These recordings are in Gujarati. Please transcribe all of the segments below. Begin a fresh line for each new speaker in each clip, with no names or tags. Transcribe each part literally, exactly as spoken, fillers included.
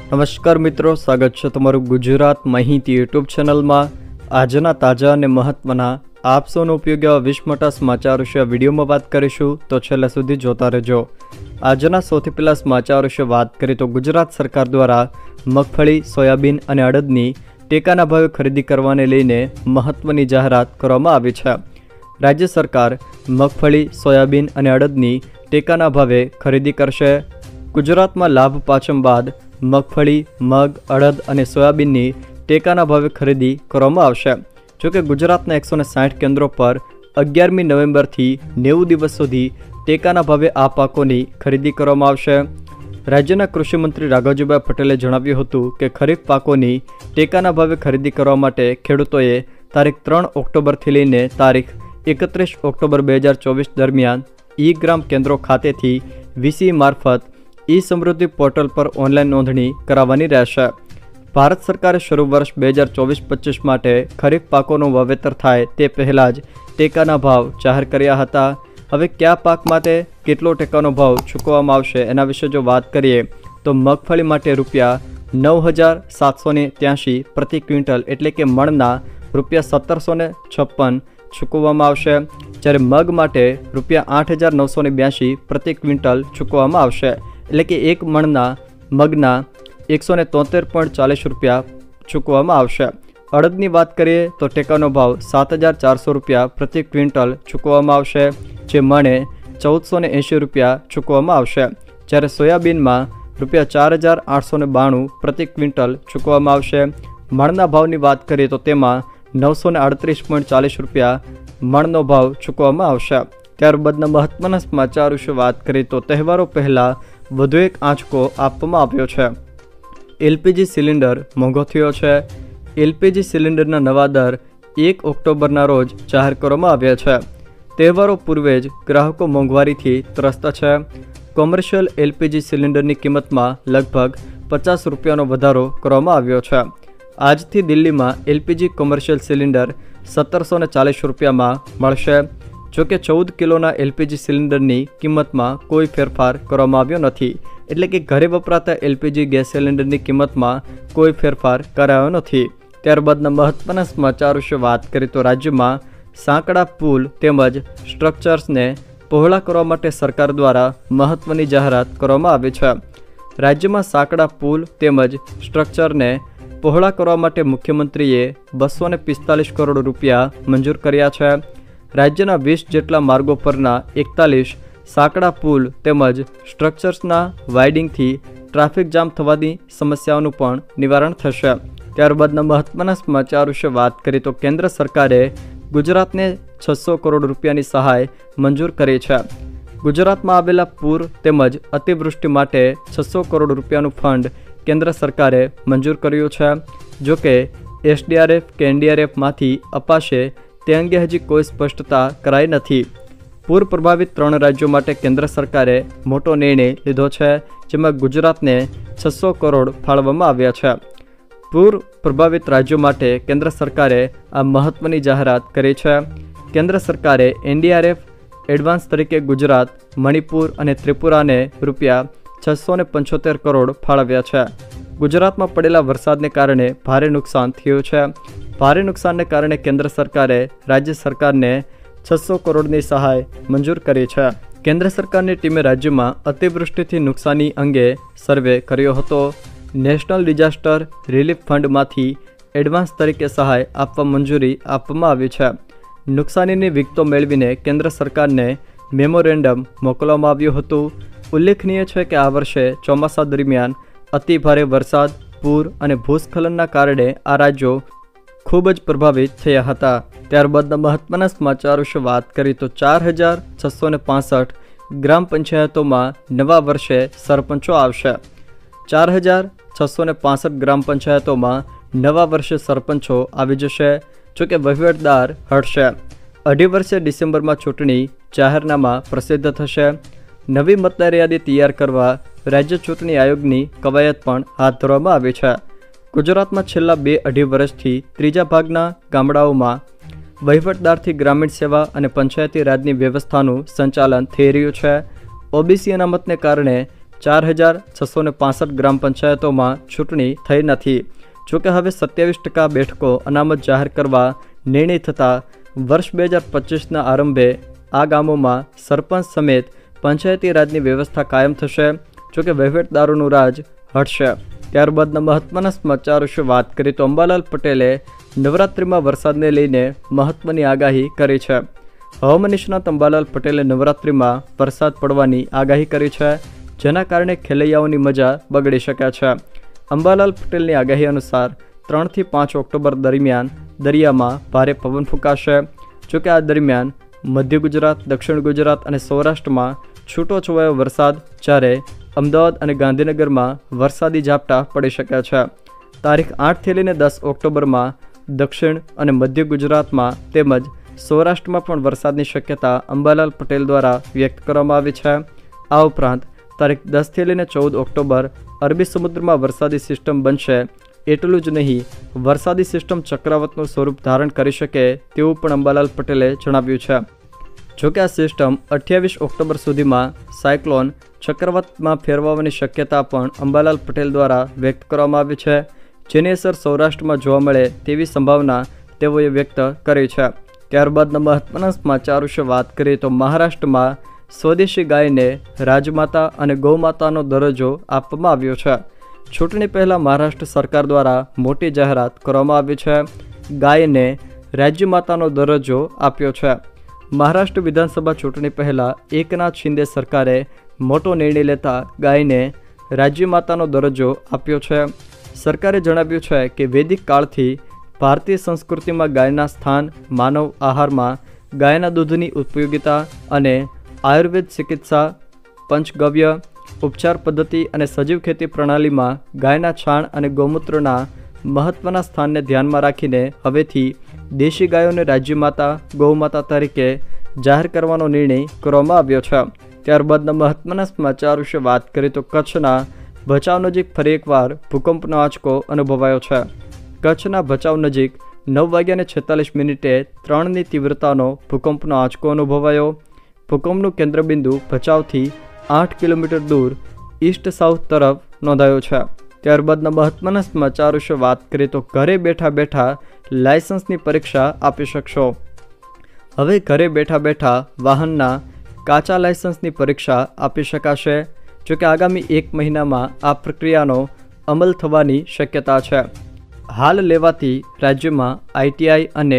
નમસ્કાર મિત્રો, સ્વાગત છે તમારું ગુજરાત માહિતી યુટ્યુબ ચેનલમાં। આજના તાજા અને મહત્વના આપ સૌનો ઉપયોગી એવા વીસ મોટા સમાચાર વિશે વિડીયોમાં વાત કરીશું, તો છેલ્લા સુધી જોતા રહેજો। આજના સૌથી પહેલા સમાચાર વિશે વાત કરીએ તો ગુજરાત સરકાર દ્વારા મગફળી, સોયાબીન અને અડદની ટેકાના ભાવે ખરીદી કરવાને લઈને મહત્વની જાહેરાત કરવામાં આવી છે। રાજ્ય સરકાર મગફળી, સોયાબીન અને અડદની ટેકાના ભાવે ખરીદી કરશે। ગુજરાતમાં લાભ પાંચમ બાદ મગફળી, મગ, અડદ અને સોયાબીનની ટેકાના ભાવે ખરીદી કરવામાં આવશે। જોકે ગુજરાતના એકસો સાઠ કેન્દ્રો પર અગિયારમી નવેમ્બરથી નેવું દિવસ સુધી ટેકાના ભાવે આ પાકોની ખરીદી કરવામાં આવશે। રાજ્યના કૃષિમંત્રી રાઘવજીભાઈ પટેલે જણાવ્યું હતું કે ખરીફ પાકોની ટેકાના ભાવે ખરીદી કરવા માટે ખેડૂતોએ તારીખ ત્રણ ઓક્ટોબરથી લઈને તારીખ એકત્રીસ ઓક્ટોબર બે હજાર ચોવીસ દરમિયાન ઈ ગ્રામ કેન્દ્રો ખાતેથી વીસી મારફત ઈ સમૃદ્ધિ પોર્ટલ પર ઓનલાઈન નોંધણી કરાવવાની રહેશે। ભારત સરકારે શરૂ વર્ષ બે હજાર ચોવીસ પચીસ માટે ખરીફ પાકોનું વાવેતર થાય તે પહેલાં જ ટેકાના ભાવ જાહેર કર્યા હતા। હવે કયા પાક માટે કેટલો ટેકાનો ભાવ ચૂકવવામાં આવશે એના વિશે જો વાત કરીએ તો મગફળી માટે રૂપિયા નવ હજાર સાતસો ને ત્યાંશી પ્રતિ ક્વિન્ટલ એટલે કે મણના રૂપિયા સત્તરસો ને છપ્પન ચૂકવવામાં આવશે, જ્યારે મગ માટે રૂપિયા આઠ હજાર નવસો ને બ્યાસી પ્રતિ ક્વિન્ટલ ચૂકવવામાં આવશે, એટલે કે એક મણના મગના એકસો ને તોતેર પોઈન્ટ ચાલીસ રૂપિયા ચૂકવવામાં આવશે। અડદની વાત કરીએ તો ટેકાનો ભાવ સાત હજાર ચારસો રૂપિયા પ્રતિ ક્વિન્ટલ ચૂકવવામાં આવશે, જે મણે ચૌદસો ને એંશી રૂપિયા ચૂકવવામાં આવશે, જ્યારે સોયાબીનમાં રૂપિયા ચાર હજાર આઠસો ને બાણું પ્રતિ ક્વિન્ટલ ચૂકવવામાં આવશે। મણના ભાવની વાત કરીએ તો તેમાં નવસો ને આડત્રીસ પોઈન્ટ ચાલીસ રૂપિયા મણનો ભાવ ચૂકવવામાં આવશે। ત્યારબાદના મહત્વના સમાચાર વિશે વાત કરીએ તો તહેવારો પહેલાં વધુ એક આંચકો આપવામાં આવ્યો છે। એલપીજી સિલિન્ડર મોંઘો થયો છે। એલપીજી સિલિન્ડરના નવા દર એક ઓક્ટોબરના રોજ જાહેર કરવામાં આવ્યા છે। તહેવારો પૂર્વે જ ગ્રાહકો મોંઘવારીથી ત્રસ્ત છે। કોમર્શિયલ એલપીજી સિલિન્ડરની કિંમતમાં લગભગ પચાસ રૂપિયાનો વધારો કરવામાં આવ્યો છે। આજથી દિલ્હીમાં એલપીજી કોમર્શિયલ સિલિન્ડર સત્તરસો ને ચાલીસ રૂપિયામાં મળશે। જોકે ચૌદ કિલોના એલપીજી સિલિન્ડરની કિંમતમાં કોઈ ફેરફાર કરવામાં આવ્યો નથી, એટલે કે ઘરે વપરાતા એલપીજી ગેસ સિલિન્ડરની કિંમતમાં કોઈ ફેરફાર કરાયો નથી। ત્યારબાદના મહત્વના સમાચાર વિશે વાત કરીએ તો રાજ્યમાં સાંકડા પુલ તેમજ સ્ટ્રક્ચર્સને પહોળા કરવા માટે સરકાર દ્વારા મહત્વની જાહેરાત કરવામાં આવી છે। રાજ્યમાં સાંકડા પુલ તેમજ સ્ટ્રક્ચરને પહોળા કરવા માટે મુખ્યમંત્રીએ બસો ને પિસ્તાલીસ કરોડ રૂપિયા મંજૂર કર્યા છે। રાજ્યના વીસ જેટલા માર્ગો પરના એકતાલીસ સાંકડા પુલ તેમજ સ્ટ્રક્ચર્સના વાઇડિંગથી ટ્રાફિક જામ થવાની સમસ્યાઓનું પણ નિવારણ થશે। ત્યારબાદના મહત્વના સમાચાર વિશે વાત કરીએ તો કેન્દ્ર સરકારે ગુજરાતને છસો કરોડ રૂપિયાની સહાય મંજૂર કરી છે। ગુજરાતમાં આવેલા પૂર તેમજ અતિવૃષ્ટિ માટે છસો કરોડ રૂપિયાનું ફંડ કેન્દ્ર સરકારે મંજૂર કર્યું છે। જોકે એસડીઆરએફ કે એનડીઆરએફમાંથી અપાશે તે અંગે હજી કોઈ સ્પષ્ટતા કરાઈ નથી। પૂર પ્રભાવિત ત્રણ રાજ્યો માટે કેન્દ્ર સરકારે મોટો નિર્ણય લીધો છે, જેમાં ગુજરાતને છસો કરોડ ફાળવવામાં આવ્યા છે। પૂર પ્રભાવિત રાજ્યો માટે કેન્દ્ર સરકારે આ મહત્વની જાહેરાત કરી છે। કેન્દ્ર સરકારે એનડીઆરએફ એડવાન્સ તરીકે ગુજરાત, મણિપુર અને ત્રિપુરાને રૂપિયા છસો ને પંચોતેર કરોડ ફાળવ્યા છે। ગુજરાતમાં પડેલા વરસાદને કારણે ભારે નુકસાન થયું છે। ભારે નુકસાનને કારણે કેન્દ્ર સરકારે રાજ્ય સરકારને છસો કરોડની સહાય મંજૂર કરી છે। કેન્દ્ર સરકારની ટીમે રાજ્યમાં અતિવૃષ્ટિથી નુકસાની અંગે સર્વે કર્યો હતો। નેશનલ ડિઝાસ્ટર રિલીફ ફંડમાંથી એડવાન્સ તરીકે સહાય આપવા મંજૂરી આપવામાં આવી છે। નુકસાનીની વિગતો મેળવીને કેન્દ્ર સરકારને મેમોરેન્ડમ મોકલવામાં આવ્યું હતું। ઉલ્લેખનીય છે કે આ વર્ષે ચોમાસા દરમિયાન અતિ ભારે વરસાદ, પૂર અને ભૂસ્ખલનના કારણે આ રાજ્યો ખૂબ જ પ્રભાવિત થયા હતા। ત્યારબાદના મહત્વના સમાચાર વિશે વાત કરીએ તો ચાર હજાર છસો ને પાસઠ ગ્રામ પંચાયતોમાં નવા વર્ષે સરપંચો આવશે। ચાર હજાર છસો ને પાસઠ ગ્રામ પંચાયતોમાં નવા વર્ષે સરપંચો આવી જશે, જોકે વહીવટદાર હટશે। અઢી વર્ષે ડિસેમ્બરમાં ચૂંટણી જાહેરનામા પ્રસિદ્ધ થશે। નવી મતદાર યાદી તૈયાર કરવા રાજ્ય ચૂંટણી આયોગની કવાયત પણ હાથ ધરવામાં આવી છે। ગુજરાતમાં છેલ્લા બે અઢી વર્ષથી ત્રીજા ભાગના ગામડાઓમાં વહીવટદારથી ગ્રામીણ સેવા અને પંચાયતી રાજની વ્યવસ્થાનું સંચાલન થઈ રહ્યું છે। ઓબીસી અનામતને કારણે ચાર હજાર છસો ને પાસઠ ગ્રામ પંચાયતોમાં ચૂંટણી થઈ નથી. જોકે હવે સત્યાવીસ ટકા બેઠકો અનામત જાહેર કરવા નિર્ણય થતાં વર્ષ બે હજાર પચીસના આરંભે આ ગામોમાં સરપંચ સમેત પંચાયતી રાજની વ્યવસ્થા કાયમ થશે. જોકે વહીવટદારોનું રાજ હટશે. ત્યારબાદના મહત્વના સમાચાર વિશે વાત કરીએ તો અંબાલાલ પટેલે નવરાત્રિમાં વરસાદને લઈને મહત્વની આગાહી કરી છે. હવામાન નિષ્ણાત અંબાલાલ પટેલે નવરાત્રિમાં વરસાદ પડવાની આગાહી કરી છે, જેના કારણે ખેલૈયાઓની મજા બગડી શકે છે. અંબાલાલ પટેલની આગાહી અનુસાર ત્રણથી પાંચ ઓક્ટોબર દરમિયાન દરિયામાં ભારે પવન ફૂંકાશે. જોકે આ દરમિયાન મધ્ય ગુજરાત, દક્ષિણ ગુજરાત અને સૌરાષ્ટ્રમાં છૂટો છવાયો વરસાદ, જ્યારે અમદાવાદ અને ગાંધીનગરમાં વરસાદી ઝાપટા પડી શકે છે. તારીખ આઠથી લઈને દસ ઓક્ટોબરમાં દક્ષિણ અને મધ્ય ગુજરાતમાં તેમજ સૌરાષ્ટ્રમાં પણ વરસાદની શક્યતા અંબાલાલ પટેલ દ્વારા વ્યક્ત કરવામાં આવી છે. આ ઉપરાંત તારીખ દસથી લઈને ચૌદ ઓક્ટોબર અરબી સમુદ્રમાં વરસાદી સિસ્ટમ બનશે. એટલું જ નહીં, વરસાદી સિસ્ટમ ચક્રવાતનું સ્વરૂપ ધારણ કરી શકે તેવું પણ અંબાલાલ પટેલે જણાવ્યું છે. જોકે આ સિસ્ટમ અઠ્યાવીસ ઓક્ટોબર સુધીમાં સાયક્લોન ચક્રવાતમાં ફેરવવાની શક્યતા પણ અંબાલાલ પટેલ દ્વારા વ્યક્ત કરવામાં આવી છે, જેની અસર સૌરાષ્ટ્રમાં જોવા મળે તેવી સંભાવના તેઓએ વ્યક્ત કરી છે. ત્યારબાદના મહત્વના સમાચાર વિશે વાત કરીએ તો મહારાષ્ટ્રમાં સ્વદેશી ગાયને રાજમાતા અને ગૌમાતાનો દરજ્જો આપવામાં આવ્યો છે. ચૂંટણી પહેલાં મહારાષ્ટ્ર સરકાર દ્વારા મોટી જાહેરાત કરવામાં આવી છે. ગાયને રાજ્યમાતાનો દરજ્જો આપ્યો છે. મહારાષ્ટ્ર વિધાનસભા ચૂંટણી પહેલાં એકનાથ શિંદે સરકારે મોટો નિર્ણય લેતા ગાયને રાજ્યમાતાનો દરજ્જો આપ્યો છે. સરકારે જણાવ્યું છે કે વૈદિક કાળથી ભારતીય સંસ્કૃતિમાં ગાયના સ્થાન, માનવ આહારમાં ગાયના દૂધની ઉપયોગિતા અને આયુર્વેદ ચિકિત્સા, પંચગવ્ય ઉપચાર પદ્ધતિ અને સજીવ ખેતી પ્રણાલીમાં ગાયના છાણ અને ગૌમૂત્રના મહત્ત્વના સ્થાનને ધ્યાનમાં રાખીને હવેથી દેશી ગાયોને રાજ્યમાતા, ગૌમાતા તરીકે જાહેર કરવાનો નિર્ણય કરવામાં આવ્યો છે. ત્યારબાદના મહત્ત્વના સમાચાર વિશે વાત કરીએ તો કચ્છના ભચાઉ નજીક ફરી એકવાર ભૂકંપનો આંચકો અનુભવાયો છે. કચ્છના ભચાઉ નજીક નવ વાગ્યાને છેતાલીસ મિનિટે ત્રણની તીવ્રતાનો ભૂકંપનો આંચકો અનુભવાયો. ભૂકંપનું કેન્દ્રબિંદુ ભચાઉથી આઠ કિલોમીટર દૂર ઈસ્ટ સાઉથ તરફ નોંધાયો છે. ત્યારબાદના મહત્ત્વના સમાચાર વિશે વાત કરીએ તો ઘરે બેઠા બેઠા લાયસન્સની પરીક્ષા આપી શકશો. હવે ઘરે બેઠા બેઠા વાહનના કાચા લાયસન્સની પરીક્ષા આપી શકાશે. જોકે આગામી એક મહિનામાં આ પ્રક્રિયાનો અમલ થવાની શક્યતા છે. હાલ લેવાતી રાજ્યમાં આઈટીઆઈ અને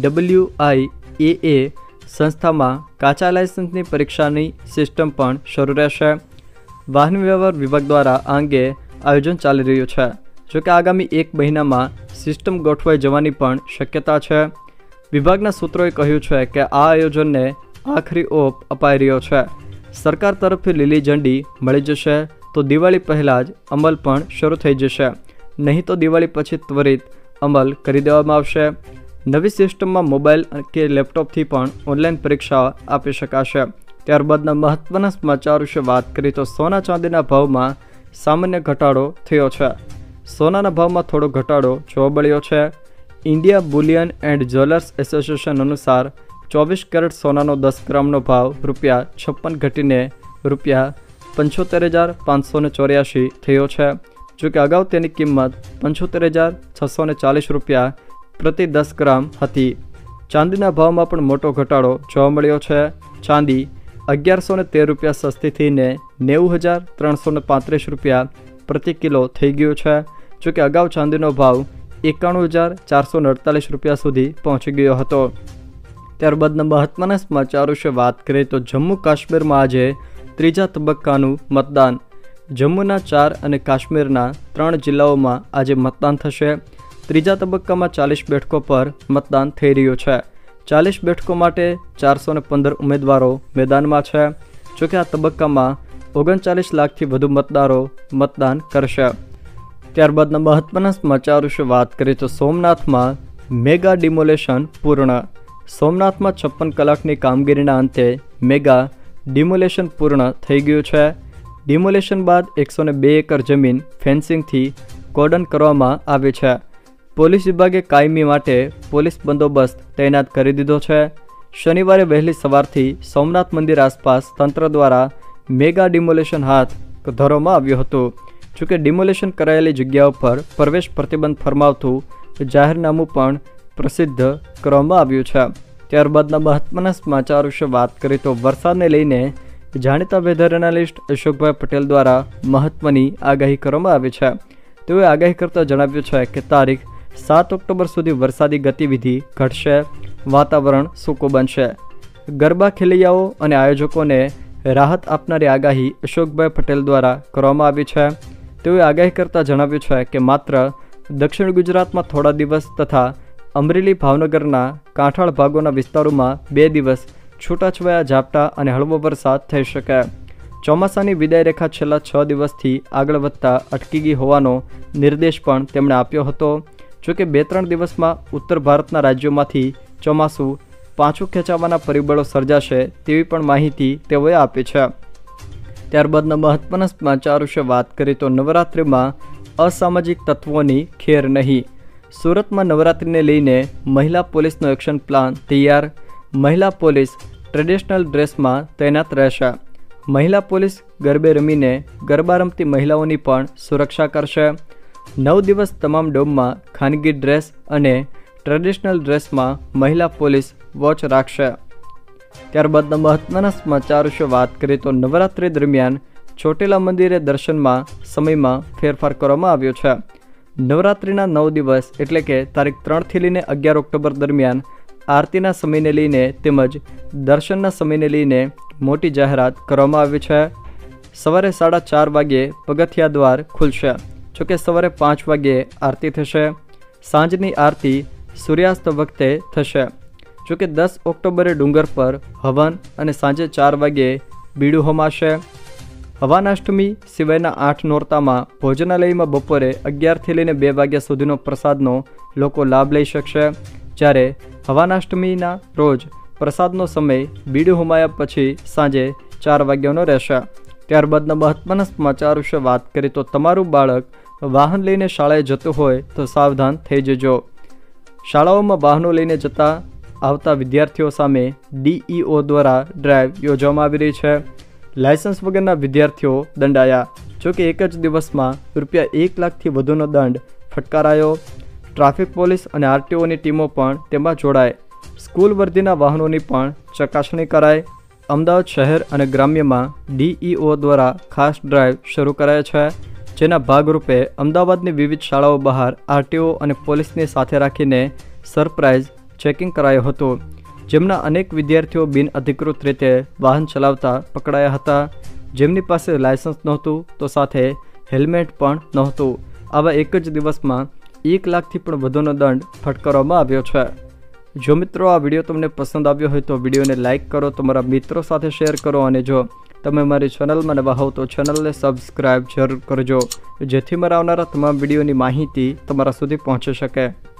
ડબલ્યુઆઈએ સંસ્થામાં કાચા લાયસન્સની પરીક્ષાની સિસ્ટમ પણ શરૂ રહેશે. વાહન વ્યવહાર વિભાગ દ્વારા આ અંગે આયોજન ચાલી રહ્યું છે. જોકે આગામી એક મહિનામાં સિસ્ટમ ગોઠવાઈ જવાની પણ શક્યતા છે. વિભાગના સૂત્રોએ કહ્યું છે કે આ આયોજનને આખરી ઓપ અપાઈ રહ્યો છે. સરકાર તરફથી લીલી ઝંડી મળી જશે તો દિવાળી પહેલાં જ અમલ પણ શરૂ થઈ જશે, નહીં તો દિવાળી પછી ત્વરિત અમલ કરી દેવામાં આવશે. નવી સિસ્ટમમાં મોબાઈલ કે લેપટોપથી પણ ઓનલાઈન પરીક્ષા આપી શકાશે. ત્યારબાદના મહત્ત્વના સમાચાર વિશે વાત કરીએ તો સોના ચાંદીના ભાવમાં સામાન્ય ઘટાડો થયો છે. સોનાના ભાવમાં થોડો ઘટાડો જોવા મળ્યો છે. India bullion and jewellers association અનુસાર ચોવીસ કેરેટ સોનાનો દસ ગ્રામનો ભાવ રૂપિયા છપ્પન ઘટીને રૂપિયા પંચોતેર હજાર પાંચસો ને ચોર્યાસી થયો છે. જોકે અગાઉ તેની કિંમત પંચોતેર હજાર છસો ને ચાલીસ રૂપિયા પ્રતિ દસ ગ્રામ હતી. ચાંદીના ભાવમાં પણ મોટો ઘટાડો જોવા મળ્યો છે. ચાંદી અગિયારસો ને તેર રૂપિયા સસ્તી થઈને નેવું હજાર ત્રણસો ને પાંત્રીસ રૂપિયા પ્રતિ કિલો થઈ ગયો છે. જોકે અગાઉ ચાંદીનો ભાવ એકાણું હજાર ચારસો ને અડતાલીસ રૂપિયા સુધી પહોંચી ગયો હતો. ત્યારબાદના મહત્ત્વના સમાચાર વિશે વાત કરીએ તો જમ્મુ કાશ્મીરમાં આજે ત્રીજા તબક્કાનું મતદાન. જમ્મુના ચાર અને કાશ્મીરના ત્રણ જિલ્લાઓમાં આજે મતદાન થશે. ત્રીજા તબક્કામાં ચાલીસ બેઠકો પર મતદાન થઈ રહ્યું છે. ચાલીસ બેઠકો માટે ચારસો ને પંદર ઉમેદવારો મેદાનમાં છે. જોકે આ તબક્કામાં ઓગણચાલીસ લાખથી વધુ મતદારો મતદાન કરશે. ત્યારબાદના મહત્ત્વના સમાચાર વિશે વાત કરીએ તો સોમનાથમાં મેગા ડિમોલેશન પૂર્ણ. સોમનાથમાં છપ્પન કલાકની કામગીરીના અંતે મેગા ડિમોલેશન પૂર્ણ થઈ ગયું છે. ડિમોલેશન બાદ એકસો ને બે એકર જમીન ફેન્સિંગથી કોર્ડન કરવામાં આવી છે. પોલીસ વિભાગે કાયમી માટે પોલીસ બંદોબસ્ત તૈનાત કરી દીધો છે. શનિવારે વહેલી સવારથી સોમનાથ મંદિર આસપાસ તંત્ર દ્વારા મેગા ડિમોલેશન હાથ ધરવામાં આવ્યું હતું. જોકે ડિમોલેશન કરાયેલી જગ્યાઓ પર પ્રવેશ પ્રતિબંધ ફરમાવતું જાહેરનામું પણ પ્રસિદ્ધ કરવામાં આવ્યું છે. ત્યારબાદના મહત્વના સમાચાર વિશે વાત કરીએ તો વરસાદને લઈને જાણીતા વેધર એનાલિસ્ટ અશોકભાઈ પટેલ દ્વારા મહત્વની આગાહી કરવામાં આવી છે. તેઓએ આગાહી કરતાં જણાવ્યું છે કે તારીખ સાત ઓક્ટોબર સુધી વરસાદી ગતિવિધિ ઘટશે, વાતાવરણ સૂકું બનશે. ગરબા ખેલૈયાઓ અને આયોજકોને રાહત આપનારી આગાહી અશોકભાઈ પટેલ દ્વારા કરવામાં આવી છે. તેઓએ આગાહી કરતાં જણાવ્યું છે કે માત્ર દક્ષિણ ગુજરાતમાં થોડા દિવસ તથા અમરેલી ભાવનગરના કાંઠાળ ભાગોના વિસ્તારોમાં બે દિવસ છૂટાછવાયા ઝાપટા અને હળવો વરસાદ થઈ શકે. ચોમાસાની વિદાય રેખા છેલ્લા છ દિવસથી આગળ વધતા અટકી ગઈ હોવાનો નિર્દેશ પણ તેમણે આપ્યો હતો. જોકે બે ત્રણ દિવસમાં ઉત્તર ભારતના રાજ્યોમાંથી ચોમાસું પાછું ખેંચાવાના પરિબળો સર્જાશે તેવી પણ માહિતી તેઓએ આપી છે. ત્યારબાદના મહત્વના સમાચાર વિશે વાત કરીએ તો નવરાત્રિમાં અસામાજિક તત્વોની ખેર નહીં. સુરતમાં નવરાત્રિને લઈને મહિલા પોલીસનો એક્શન પ્લાન તૈયાર. મહિલા પોલીસ ટ્રેડિશનલ ડ્રેસમાં તૈનાત રહેશે. મહિલા પોલીસ ગરબે રમીને ગરબા રમતી મહિલાઓની પણ સુરક્ષા કરશે. નવ દિવસ તમામ ડોમમાં ખાનગી ડ્રેસ અને ટ્રેડિશનલ ડ્રેસમાં મહિલા પોલીસ વોચ રાખશે. ત્યારબાદના મહત્વના સમાચાર વિશે વાત કરીએ તો નવરાત્રિ દરમિયાન ચોટીલા મંદિરે દર્શનમાં સમયમાં ફેરફાર કરવામાં આવ્યો છે. નવરાત્રિના નવ દિવસ એટલે કે તારીખ ત્રણથી લઈને અગિયાર ઓક્ટોબર દરમિયાન આરતીના સમયને લઈને તેમજ દર્શનના સમયને લઈને મોટી જાહેરાત કરવામાં આવી છે. સવારે સાડા ચાર વાગ્યે પગથિયા દ્વાર ખુલશે. જોકે સવારે પાંચ વાગ્યે આરતી થશે. સાંજની આરતી સૂર્યાસ્ત વખતે થશે. જોકે દસ ઓક્ટોબરે ડુંગર પર હવન અને સાંજે ચાર વાગ્યે બીડું હોમાશે. હવાનાષ્ટમી સિવાયના આઠ નોરતામાં ભોજનાલયમાં બપોરે અગિયારથી લઈને બે વાગ્યા સુધીનો પ્રસાદનો લોકો લાભ લઈ શકશે. જ્યારે હવાનાષ્ટમીના રોજ પ્રસાદનો સમય બીડું હોમાયા પછી સાંજે ચાર વાગ્યાનો રહેશે. ત્યારબાદના મહત્વના સમાચાર વિશે વાત કરીએ તો તમારું બાળક વાહન લઈને શાળાએ જતું હોય તો સાવધાન થઈ જજો. શાળાઓમાં વાહનો લઈને જતા આવતા વિદ્યાર્થીઓ સામે ડીઈઓ દ્વારા ડ્રાઈવ યોજવામાં આવી રહી છે. લાયસન્સ વગરના વિદ્યાર્થીઓ દંડાયા. જોકે એક જ દિવસમાં રૂપિયા એક લાખથી વધુનો દંડ ફટકારાયો. ટ્રાફિક પોલીસ અને આરટીઓની ટીમો પણ તેમાં જોડાય. સ્કૂલ વર્દીના વાહનોની પણ ચકાસણી કરાય. અમદાવાદ શહેર અને ગ્રામ્યમાં ડીઈઓ દ્વારા ખાસ ડ્રાઈવ શરૂ કરાય છે. જેના ભાગરૂપે અમદાવાદની વિવિધ શાળાઓ બહાર આરટીઓ અને પોલીસની સાથે રાખીને સરપ્રાઇઝ ચેકિંગ કરાયું હતું. જેમના અનેક વિદ્યાર્થીઓ બિન અધિકૃત રીતે વાહન ચલાવતા પકડાયા હતા. જેમની પાસે લાયસન્સ નહોતું તો સાથે હેલ્મેટ પણ નહોતું. આવા એક જ દિવસમાં એક લાખથી પણ વધુનો દંડ ફટકારવામાં આવ્યો છે. જો મિત્રો આ વિડીયો તમને પસંદ આવ્યો હોય તો વિડીયોને લાઇક કરો, તમારા મિત્રો સાથે શેર કરો અને જો તમે મારી ચેનલમાં નવા હોવ તો ચેનલને સબસ્ક્રાઈબ જરૂર કરજો જેથી મારા આવનારા તમામ વિડીયોની માહિતી તમારા સુધી પહોંચી શકે.